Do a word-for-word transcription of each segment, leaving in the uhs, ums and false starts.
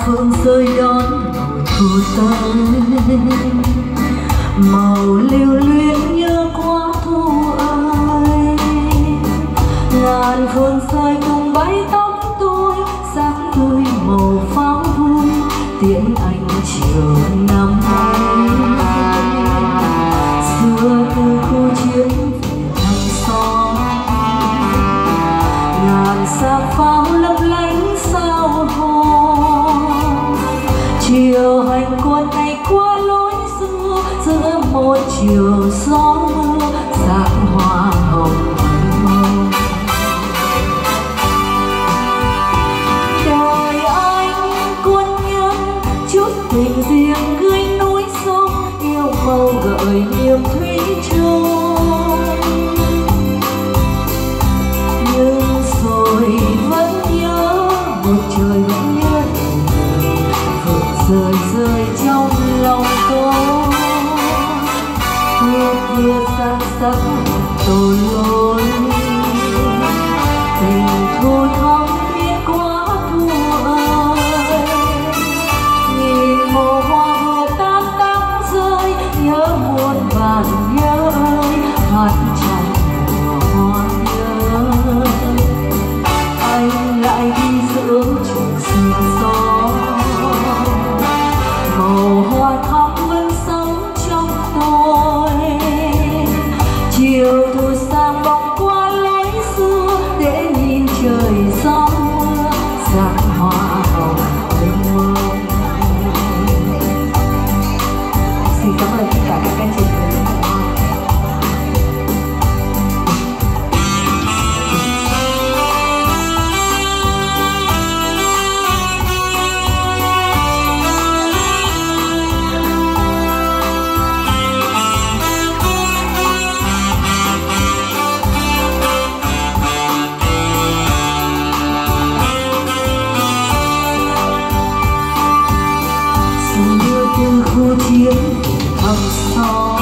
phương rơi đón mùa thu tới, màu lưu luyến nhớ quá thu ơi. Ngàn phương rơi tung bay tóc tôi, dáng tươi màu pháo vui tiễn anh chiều năm ấy. Xưa từ khu chiến về thành xóm, ngàn sao pháo lấp lánh sao hò. Chiều hành quân này qua lối xưa, giữa một chiều gió mưa dạng hoa hồng mơ. Đời anh quân nhân chút tình riêng gửi núi sông, yêu màu gợi niềm thủy chung. Nhưng rồi vẫn nhớ một trời vẫn nhớ phượng rơi rơi trong lòng tôi. Vừa vừa sang sắc tôi lối tình thu thắm biết quá thu ơi. Nhìn mùa hoa vừa tan tắm rơi, nhớ muôn vàn nhớ ơi hát trong mùa hoa nhớ. Anh lại đi giữa trời sương gió, màu hoa thắm vẫn sống trong tôi. Chiều thu sang vòng qua lối xưa để nhìn trời gió mưa dạng hoa hồng mênh mông. Xin cảm ơn tất cả các anh chị. Khu chiến thăm xóm,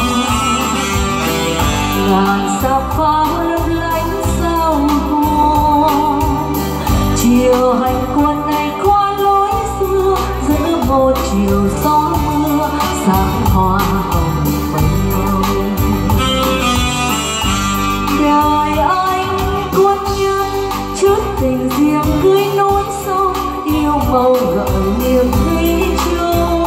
ngàn sao pháo lấp lánh sao hoa. Chiều hành quân này qua lối xưa, giữa một chiều gió mưa sáng hoa hồng mênh mông. Đời anh quân nhân chút tình riêng gửi núi sông, yêu màu gợi niềm thủy chung.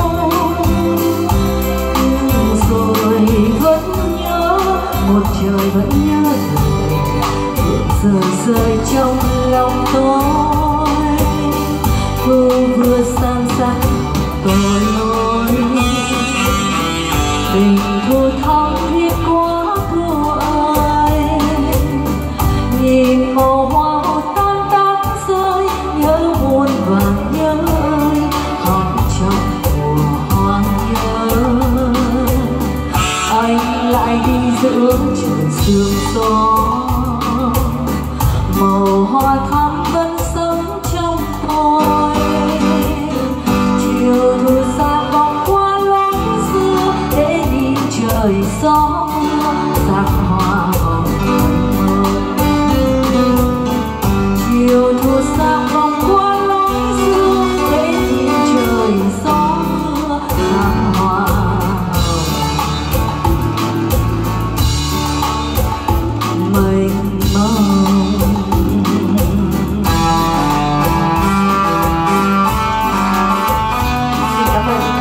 Một trời vẫn nhớ phượng rơi rơi trong lòng tôi. Vừa vừa sang sắc tôi lối tình thu thắm thiết quá thu ơi. Nhìn màu hoa tan tắm rơi, nhớ muôn vàn nhớ ơi hòn trong mùa hoa nhớ. Anh lại đi giữa trời sương gió, màu hoa thắm vẫn sống trong tôi. Chiều thu sang vòng qua lối xưa để nhìn trời gió dạng hoa hồng mênh mông. Chiều thu sang vòng qua lối xưa để nhìn trời gió dạng hoa. Xin cảm ơn.